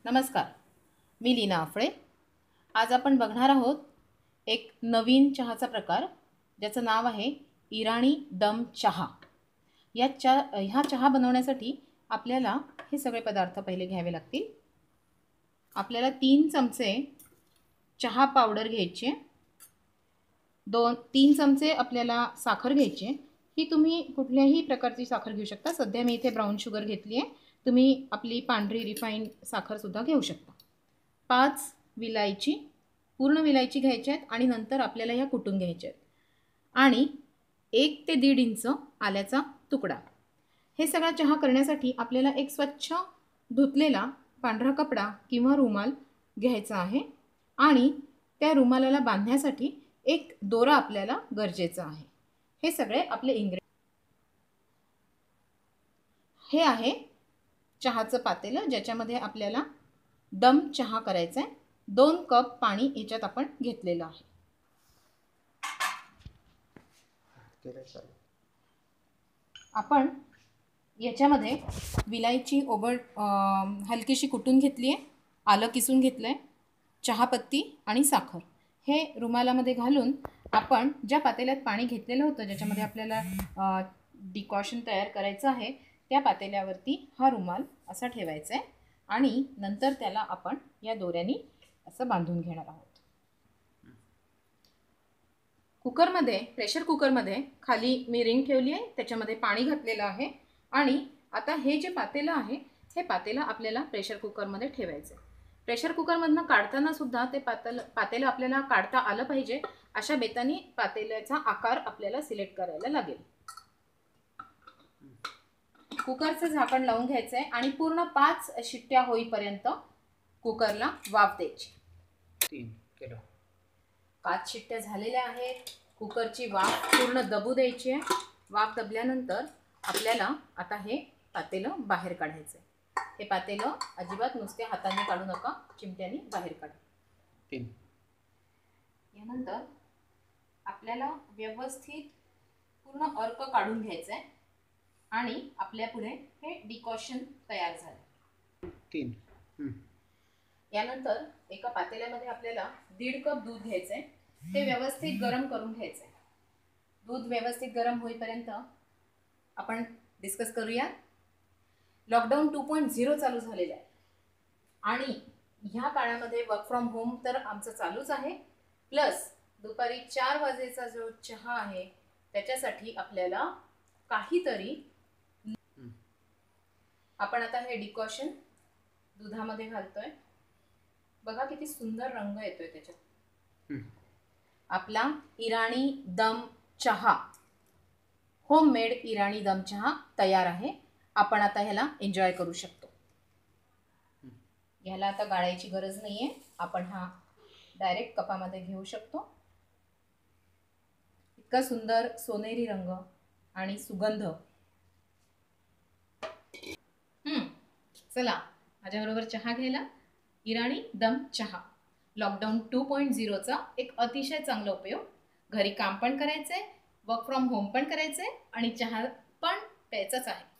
नमस्कार, मी लीना आफळे। आज आपण बघणार आहोत एक नवीन चहाचा प्रकार ज्याचं नाव आहे इराणी दम चहा। ह्या चहा बनवण्यासाठी आपल्याला हे सगळे पदार्थ पहिले घ्यावे लागतील। आपल्याला 3 चमचे चहा पावडर घ्यायचे, 3 चमचे आपल्याला साखर घ्यायची। ही तुम्ही कुठल्याही प्रकारची साखर घेऊ शकता। सध्या मी इथे ब्राउन शुगर घेतली आहे, तुम्ही आपली पांढरी रिफाइंड साखर सुद्धा घेऊ शकता। 5 विलायची, पूर्ण विलायची घ्यायच्या आहेत आणि नंतर आपल्याला ह्या कुटून घ्यायच्या आहेत। आणि 1 ते 1.5 इंच आल्याचा तुकडा। हे सगळा चहा करण्यासाठी आपल्याला एक स्वच्छ धुतलेला पांढरा कपडा किंवा रुमाल घ्यायचा आहे आणि त्या रुमालाला बांधण्यासाठी एक दोरा आपल्याला गरजेचा आहे। हे सगळे आपले इंग्रेडिएंट। हे आहे चहाचं पातेलं ज्याच्यामध्ये आपल्याला दम चहा करायचा आहे। 2 कप पाणी याच्यात आपण घेतलेलं आहे। आपण याच्यामध्ये विलायची हलकीशी कुटून घेतली आहे, आलं किसून घेतलंय, चहापत्ती आणि साखर हे रुमालामध्ये घालून आपण ज्या पातेल्यात पाणी घेतलेलं होतं ज्याच्यामध्ये आपल्याला डिकॉशन तयार करायचं आहे त्या पातेल्यावरती हा रुमाल असा ठेवायचा आहे आणि नंतर त्याला आपण या दोऱ्याने असं बांधून घेणार आहोत। कुकरमध्ये, प्रेशर कुकरमध्ये खाली मी रिंग ठेवली आहे, त्याच्यामध्ये पाणी घातलेलं आहे आणि आता हे जे पातेलं आहे हे पातेलं आपल्याला प्रेशर कुकरमध्ये ठेवायचं आहे। प्रेशर कुकरमधनं काढताना सुद्धा ते पातेलं आपल्याला काढता आलं पाहिजे अशा बेताने पातेल्याचा आकार आपल्याला सिलेक्ट करायला लागेल। कुकरचं झाकण लावून घ्यायचं आहे आणि पूर्ण 5 शिट्ट्या होईपर्यंत कुकरला वाफ द्यायची। 3 किलो 5 शिट्ट्या झालेल्या आहेत। कुकरची वाफ पूर्ण दबू द्यायची आहे। वाफ दबल्यानंतर आपल्याला आता हे पातेलं बाहेर काढायचं आहे। हे पातेलं अजिबात नुसत्या हाताने काढू नका, चिमट्याने बाहेर काढा। 3 यानंतर आपल्याला व्यवस्थित पूर्ण अर्क काढून घ्यायचं आहे आणि आपल्या पुढे हे डिकॉशन तयार झाले। 3 यानंतर एका पातेल्यामध्ये आपल्याला 1.5 कप दूध घ्यायचं आहे। ते व्यवस्थित गरम करून घ्यायचं आहे। दूध व्यवस्थित गरम होईपर्यंत आपण डिस्कस करूया। लॉकडाऊन 2.0 चालू झालेला आहे आणि ह्या काळामध्ये वर्क फ्रॉम होम तर आमचं चालूच आहे, प्लस दुपारी 4 वाजेचा जो चहा आहे त्याच्यासाठी आपल्याला काहीतरी आपण आता हे डिकॉशन दुधामध्ये घालतोय। बघा किती सुंदर रंग येतोय त्याच्यात। आपला इराणी दम चहा, होममेड इराणी दम चहा तयार आहे। आपण आता ह्याला एन्जॉय करू शकतो। ह्याला आता गाळायची गरज नाहीये, आपण हा डायरेक्ट कपामध्ये घेऊ शकतो। इतका सुंदर सोनेरी रंग आणि सुगंध। चला माझ्याबरोबर चहा घ्यायला। इराणी दम चहा लॉकडाऊन 2.0 चा एक अतिशय चांगला उपयोग। घरी काम पण करायचंय, वर्क फ्रॉम होम पण करायचंय आणि चहा पण प्यायचाच आहे।